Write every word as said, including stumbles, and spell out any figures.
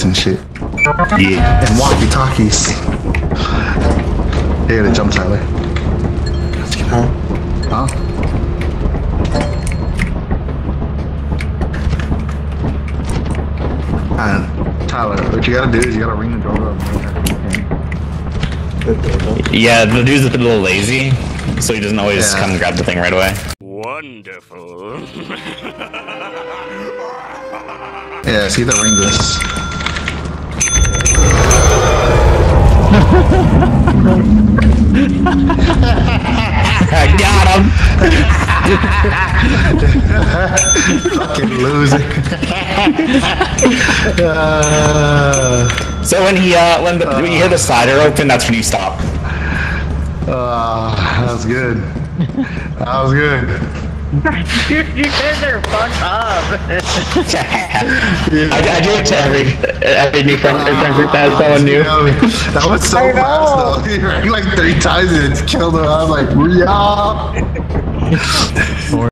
and shit. Yeah. And walkie-talkies. Here to jump, Tyler. Huh? Huh? And Tyler, what you gotta do is you gotta ring the doorbell. Yeah, the dude's a little lazy, so he doesn't always Yeah. come and grab the thing right away. Wonderful. Yeah, see that ring this. I got him! Fucking loser. uh, So when he, uh, when, the, when you hear the slider open, that's when you stop. uh, that was good. That was good. Dude, you guys are fucked up. I, I do it to every, every new friend, every friend group that has someone new. That was so I fast know. though. He ran like three times and it killed him. I was like, yeah.